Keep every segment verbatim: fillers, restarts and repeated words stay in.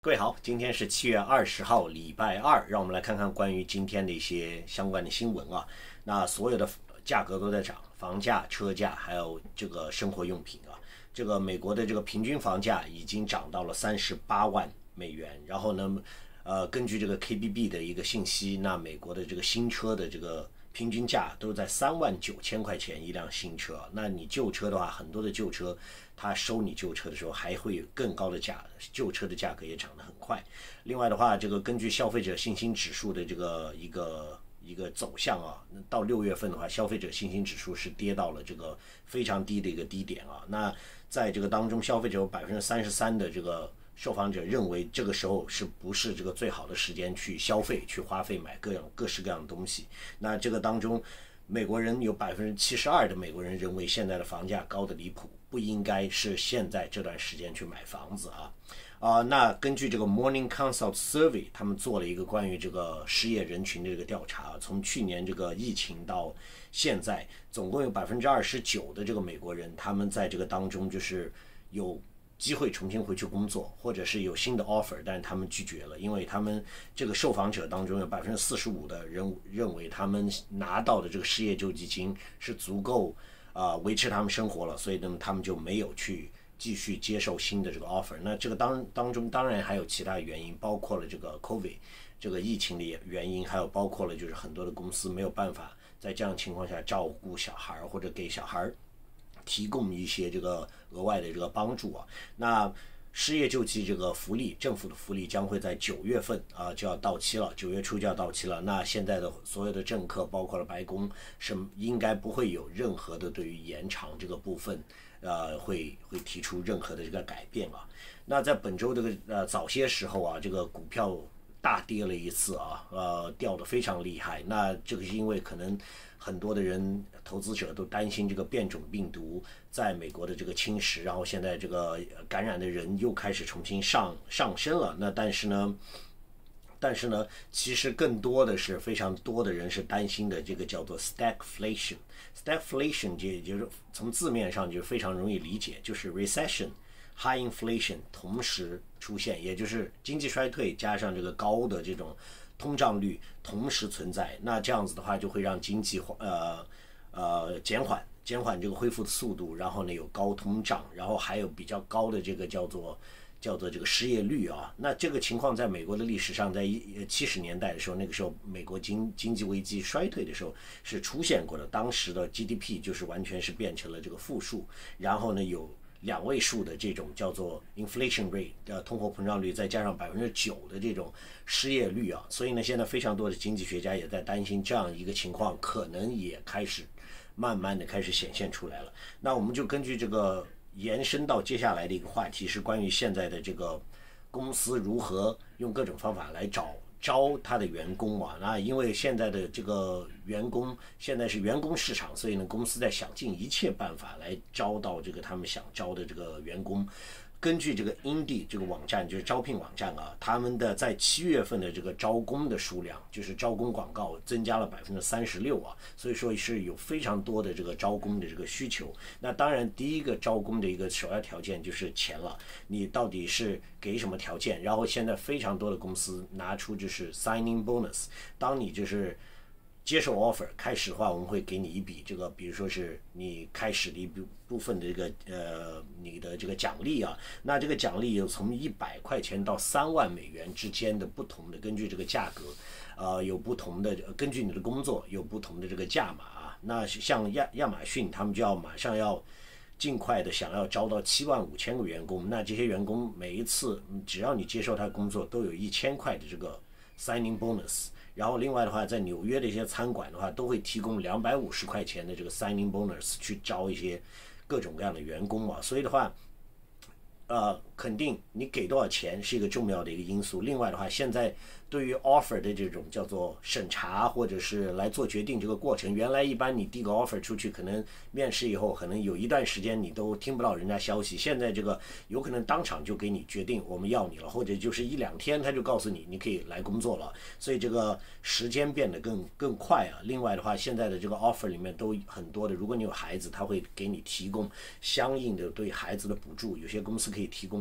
各位好，今天是七月二十号，礼拜二，让我们来看看关于今天的一些相关的新闻啊。那所有的价格都在涨，房价、车价，还有这个生活用品啊。这个美国的这个平均房价已经涨到了三十八万美元，然后呢，呃，根据这个 K B B 的一个信息，那美国的这个新车的这个平均价都在三万九千块钱一辆新车。那你旧车的话，很多的旧车，它收你旧车的时候还会有更高的价，旧车的价格也涨得很快。另外的话，这个根据消费者信心指数的这个一个一个走向啊，到六月份的话，消费者信心指数是跌到了这个非常低的一个低点啊。那在这个当中，消费者有百分之三十三的这个受访者认为这个时候是不是这个最好的时间去消费、去花费买各样各式各样的东西。那这个当中，美国人有百分之七十二的美国人认为现在的房价高得离谱，不应该是现在这段时间去买房子啊。啊、呃，那根据这个 Morning Consult Survey， 他们做了一个关于这个失业人群的这个调查，从去年这个疫情到现在，总共有百分之二十九的这个美国人，他们在这个当中就是有机会重新回去工作，或者是有新的 offer， 但是他们拒绝了，因为他们这个受访者当中有百分之四十五的人认为他们拿到的这个失业救济金是足够啊、呃、维持他们生活了，所以呢他们就没有去继续接受新的这个 offer。那这个当当中当然还有其他原因，包括了这个 COVID 这个疫情的原因，还有包括了就是很多的公司没有办法在这样的情况下照顾小孩，或者给小孩提供一些这个额外的这个帮助啊。那失业救济这个福利，政府的福利将会在九月份啊就要到期了，九月初就要到期了。那现在的所有的政客，包括了白宫，是应该不会有任何的对于延长这个部分，呃，会会提出任何的这个改变啊。那在本周这个呃早些时候啊，这个股票大跌了一次啊，呃，掉得非常厉害。那这个是因为可能很多的人投资者都担心这个变种病毒在美国的这个侵蚀，然后现在这个感染的人又开始重新上上升了。那但是呢，但是呢，其实更多的是非常多的人是担心的这个叫做 stagflation。stagflation 也就是从字面上就非常容易理解，就是 recession、high inflation 同时出现，也就是经济衰退加上这个高的这种通胀率同时存在。那这样子的话，就会让经济呃呃减缓减缓这个恢复的速度，然后呢有高通胀，然后还有比较高的这个叫做叫做这个失业率啊。那这个情况在美国的历史上，在七十年代的时候，那个时候美国经经济危机衰退的时候是出现过的，当时的 G D P 就是完全是变成了这个负数，然后呢有两位数的这种叫做 inflation rate 的通货膨胀率，再加上百分之九的这种失业率啊，所以呢，现在非常多的经济学家也在担心这样一个情况可能也开始慢慢的开始显现出来了。那我们就根据这个延伸到接下来的一个话题，是关于现在的这个公司如何用各种方法来找招他的员工啊。那因为现在的这个员工现在是员工市场，所以呢，公司在想尽一切办法来招到这个他们想招的这个员工。根据这个 Indeed 这个网站，就是招聘网站啊，他们的在七月份的这个招工的数量，就是招工广告增加了百分之三十六啊，所以说是有非常多的这个招工的这个需求。那当然，第一个招工的一个首要条件就是钱了，你到底是给什么条件？然后现在非常多的公司拿出就是 signing bonus， 当你就是接受 offer 开始的话，我们会给你一笔这个，比如说是你开始的一部分的这个呃你的这个奖励啊。那这个奖励有从一百块钱到三万美元之间的不同的，根据这个价格，呃有不同的，根据你的工作有不同的这个价码啊。那像亚亚马逊他们就要马上要尽快的想要招到七万五千个员工，那这些员工每一次只要你接受他的工作，都有一千块的这个 signing bonus。然后另外的话，在纽约的一些餐馆的话，都会提供两百五十块钱的这个 signing bonus 去招一些各种各样的员工啊。所以的话，呃，肯定你给多少钱是一个重要的一个因素。另外的话，现在对于 offer 的这种叫做审查或者是来做决定这个过程，原来一般你递个 offer 出去，可能面试以后可能有一段时间你都听不到人家消息，现在这个有可能当场就给你决定我们要你了，或者就是一两天他就告诉你你可以来工作了，所以这个时间变得更更快啊。另外的话，现在的这个 offer 里面都很多的，如果你有孩子，他会给你提供相应的对孩子的补助，有些公司可以提供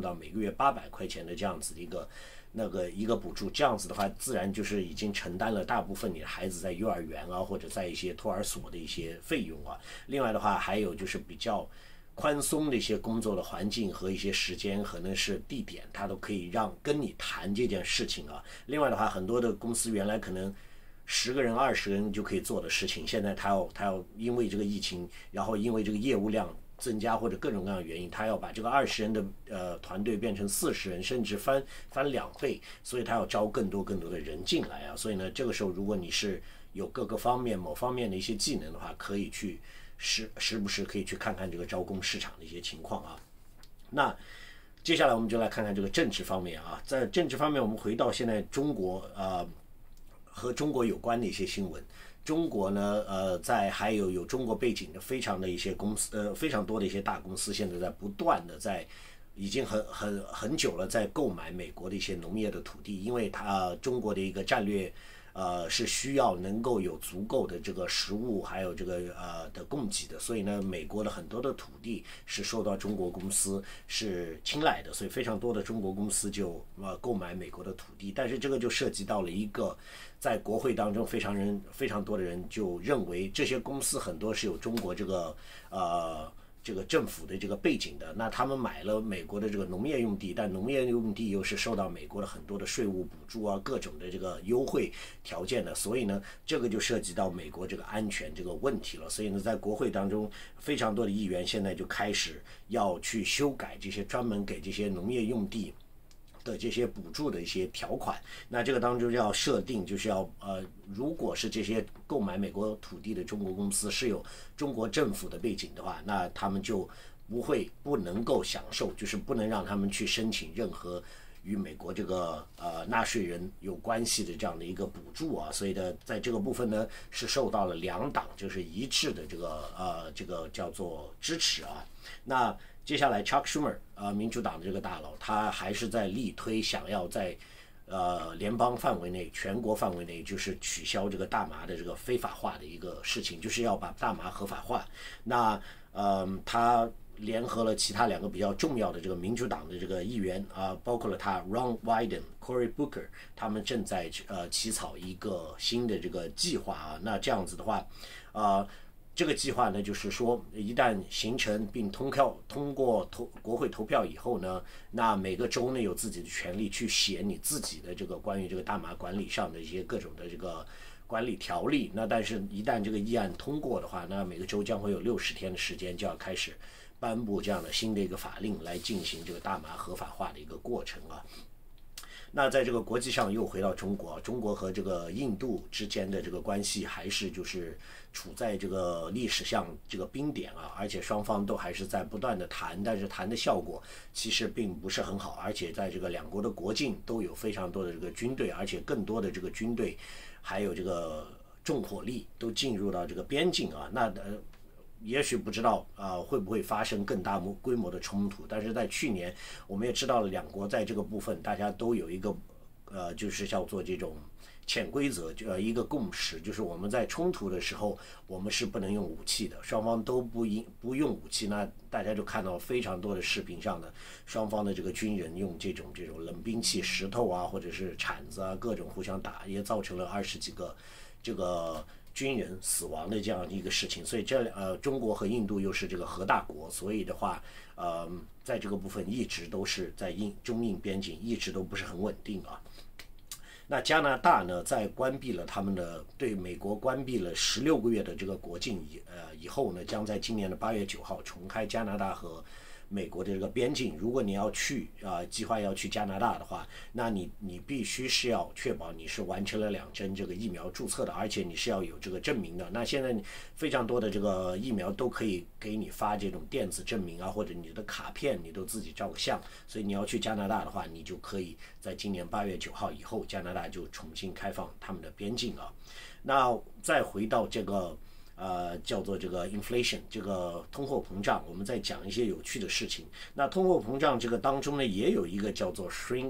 到每个月八百块钱的这样子的一个那个一个补助，这样子的话，自然就是已经承担了大部分你的孩子在幼儿园啊或者在一些托儿所的一些费用啊。另外的话，还有就是比较宽松的一些工作的环境和一些时间，可能是地点，它都可以让跟你谈这件事情啊。另外的话，很多的公司原来可能十个人、二十个人就可以做的事情，现在他要他要因为这个疫情，然后因为这个业务量增加或者各种各样的原因，他要把这个二十人的呃团队变成四十人，甚至翻翻两倍，所以他要招更多更多的人进来啊。所以呢，这个时候如果你是有各个方面某方面的一些技能的话，可以去时时不时可以去看看这个招工市场的一些情况啊。那接下来我们就来看看这个政治方面啊，在政治方面，我们回到现在中国呃和中国有关的一些新闻。中国呢，呃，在还有有中国背景的非常的一些公司，呃，非常多的一些大公司，现在在不断的在，已经很很很久了，在购买美国的一些农业的土地，因为它中国的一个战略。呃，是需要能够有足够的这个食物，还有这个呃的供给的，所以呢，美国的很多的土地是受到中国公司是青睐的，所以非常多的中国公司就呃购买美国的土地，但是这个就涉及到了一个，在国会当中非常人非常多的人就认为这些公司很多是有中国这个呃。这个政府的这个背景的，那他们买了美国的这个农业用地，但农业用地又是受到美国的很多的税务补助啊，各种的这个优惠条件的，所以呢，这个就涉及到美国这个安全这个问题了。所以呢，在国会当中，非常多的议员现在就开始要去修改这些专门给这些农业用地的这些补助的一些条款，那这个当中要设定，就是要呃，如果是这些购买美国土地的中国公司是有中国政府的背景的话，那他们就不会不能够享受，就是不能让他们去申请任何与美国这个呃纳税人有关系的这样的一个补助啊，所以呢，在这个部分呢是受到了两党就是一致的这个呃这个叫做支持啊，那。接下来 Chuck Schumer 呃民主党的这个大佬，他还是在力推想要在呃联邦范围内、全国范围内，就是取消这个大麻的这个非法化的一个事情，就是要把大麻合法化。那呃他联合了其他两个比较重要的这个民主党的这个议员啊、呃，包括了他 Ron Wyden、Cory Booker， 他们正在呃起草一个新的这个计划啊。那这样子的话，啊、呃。这个计划呢，就是说，一旦形成并通票通过投国会投票以后呢，那每个州呢有自己的权利去写你自己的这个关于这个大麻管理上的一些各种的这个管理条例。那但是，一旦这个议案通过的话，那每个州将会有六十天的时间就要开始颁布这样的新的一个法令来进行这个大麻合法化的一个过程啊。那在这个国际上又回到中国，中国和这个印度之间的这个关系还是就是处在这个历史上这个冰点啊，而且双方都还是在不断的谈，但是谈的效果其实并不是很好，而且在这个两国的国境都有非常多的这个军队，而且更多的这个军队还有这个重火力都进入到这个边境啊，那呃。也许不知道啊、呃、会不会发生更大规模的冲突，但是在去年我们也知道了两国在这个部分大家都有一个呃就是叫做这种潜规则，呃一个共识，就是我们在冲突的时候我们是不能用武器的，双方都不应不用武器，那大家就看到非常多的视频上的双方的这个军人用这种这种冷兵器石头啊或者是铲子啊各种互相打，也造成了二十几个这个军人死亡的这样一个事情，所以这呃中国和印度又是这个核大国，所以的话，呃，在这个部分一直都是在印中印边境一直都不是很稳定啊。那加拿大呢，在关闭了他们的对美国关闭了十六个月的这个国境以呃以后呢，将在今年的八月九号重开加拿大和美国的这个边境。如果你要去啊、呃，计划要去加拿大的话，那你你必须是要确保你是完成了两针这个疫苗注册的，而且你是要有这个证明的。那现在非常多的这个疫苗都可以给你发这种电子证明啊，或者你的卡片你都自己照个相。所以你要去加拿大的话，你就可以在今年八月九号以后，加拿大就重新开放他们的边境啊。那再回到这个。呃，叫做这个 inflation， 这个通货膨胀，我们在讲一些有趣的事情。那通货膨胀这个当中呢，也有一个叫做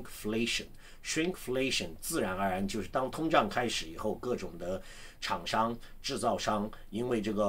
shrinkflation。shrinkflation 自然而然就是当通胀开始以后，各种的厂商、制造商因为这个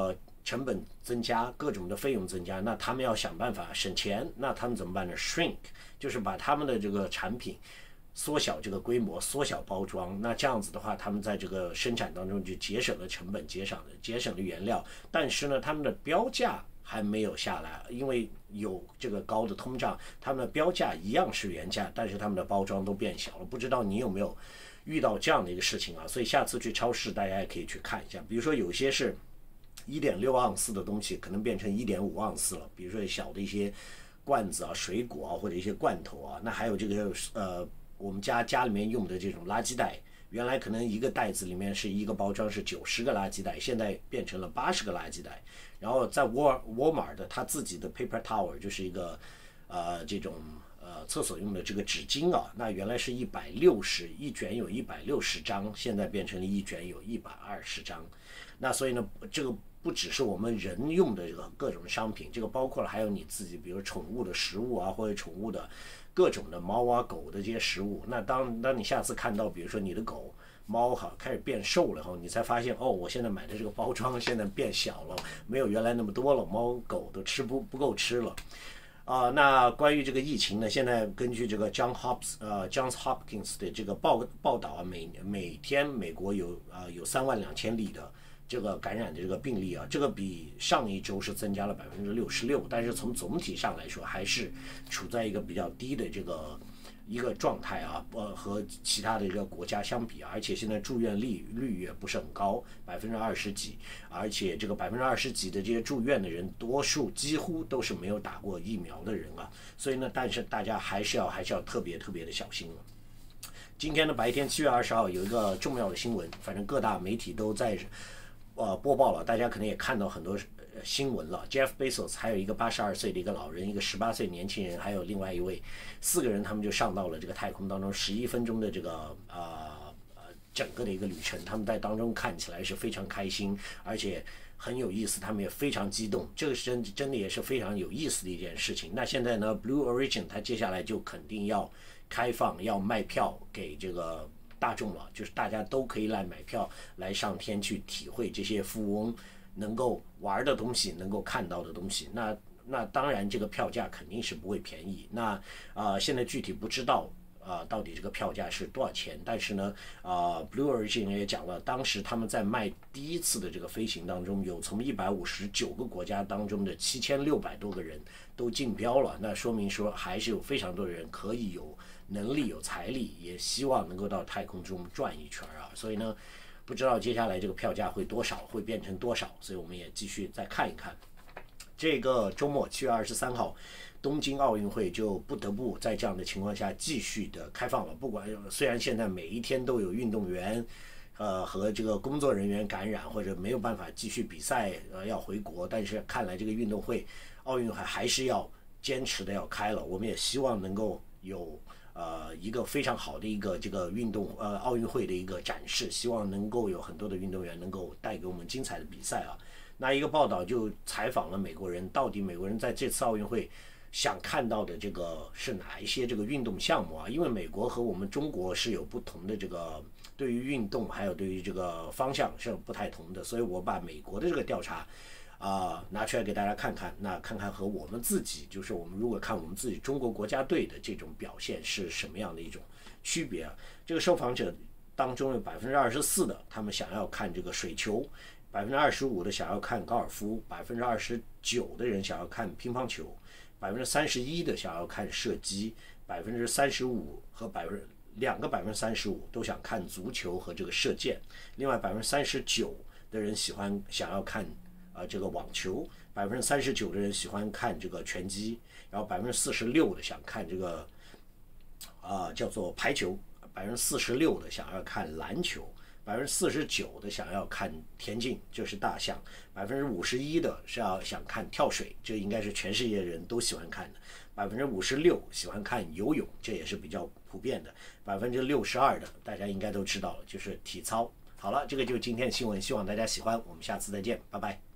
成本增加，各种的费用增加，那他们要想办法省钱，那他们怎么办呢 ？shrink 就是把他们的这个产品缩小这个规模，缩小包装。那这样子的话，他们在这个生产当中就节省了成本，节省了节省了原料，但是呢，他们的标价还没有下来，因为有这个高的通胀，他们的标价一样是原价，但是他们的包装都变小了。不知道你有没有遇到这样的一个事情啊？所以下次去超市，大家也可以去看一下，比如说有些是一点六盎司的东西可能变成一点五盎司了，比如说小的一些罐子啊、水果啊或者一些罐头啊，那还有这个呃我们家家里面用的这种垃圾袋，原来可能一个袋子里面是一个包装是九十个垃圾袋，现在变成了八十个垃圾袋。然后在沃沃尔玛的它自己的 paper towel 就是一个呃这种呃厕所用的这个纸巾啊，那原来是一百六十一卷有一百六十张，现在变成了一卷有一百二十张。那所以呢，这个不只是我们人用的这个各种商品，这个包括了还有你自己，比如宠物的食物啊，或者宠物的各种的猫啊狗的这些食物。那当当你下次看到，比如说你的狗猫哈开始变瘦了后，你才发现哦，我现在买的这个包装现在变小了，没有原来那么多了，猫狗都吃不不够吃了。啊、呃，那关于这个疫情呢，现在根据这个 John Hopkins 呃 Johns Hopkins 的这个报报道啊，每每天美国有啊、呃、有三万两千例的这个感染的这个病例啊，这个比上一周是增加了百分之六十六，但是从总体上来说，还是处在一个比较低的这个一个状态啊，呃，和其他的这个国家相比，而且现在住院率率也不是很高，百分之二十几，而且这个百分之二十几的这些住院的人，多数几乎都是没有打过疫苗的人啊，所以呢，但是大家还是要还是要特别特别的小心了。今天的白天七月二十号有一个重要的新闻，反正各大媒体都在呃播报了，大家可能也看到很多新闻了。 Jeff Bezos 还有一个八十二岁的一个老人，一个十八岁年轻人，还有另外一位，四个人他们就上到了这个太空当中，十一分钟的这个呃呃整个的一个旅程，他们在当中看起来是非常开心，而且很有意思，他们也非常激动，这个是真真的也是非常有意思的一件事情。那现在呢 Blue Origin 它接下来就肯定要开放要卖票给这个大众了，就是大家都可以来买票来上天去体会这些富翁能够玩的东西，能够看到的东西。那那当然这个票价肯定是不会便宜。那啊、呃、现在具体不知道啊、呃、到底这个票价是多少钱，但是呢啊、呃、Blue Origin 也讲了，当时他们在卖第一次的这个飞行当中，有从一百五十九个国家当中的七千六百多个人都竞标了，那说明说还是有非常多的人可以有能力有财力，也希望能够到太空中转一圈啊。所以呢不知道接下来这个票价会多少，会变成多少，所以我们也继续再看一看。这个周末七月二十三号东京奥运会就不得不在这样的情况下继续的开放了。不管虽然现在每一天都有运动员呃和这个工作人员感染或者没有办法继续比赛呃要回国，但是看来这个运动会奥运会还是要坚持的要开了。我们也希望能够有呃一个非常好的一个这个运动呃奥运会的一个展示，希望能够有很多的运动员能够带给我们精彩的比赛啊。那一个报道就采访了美国人，到底美国人在这次奥运会想看到的这个是哪一些这个运动项目啊？因为美国和我们中国是有不同的这个对于运动还有对于这个方向是不太同的，所以我把美国的这个调查啊、呃、拿出来给大家看看，那看看和我们自己，就是我们如果看我们自己中国国家队的这种表现是什么样的一种区别啊？这个受访者当中有百分之二十四的他们想要看这个水球，百分之二十五的想要看高尔夫，百分之二十九的人想要看乒乓球，百分之三十一的想要看射击，百分之三十五和百分两个百分之三十五都想看足球和这个射箭，另外百分之三十九的人喜欢想要看呃这个网球，百分之三十九的人喜欢看这个拳击，然后百分之四十六的想看这个啊、呃、叫做排球，百分之四十六的想要看篮球，百分之四十九的想要看田径，就是大象，百分之五十一的是要想看跳水，这应该是全世界人都喜欢看的，百分之五十六喜欢看游泳，这也是比较普遍的，百分之六十二的大家应该都知道了，就是体操。好了，这个就是今天的新闻，希望大家喜欢，我们下次再见，拜拜。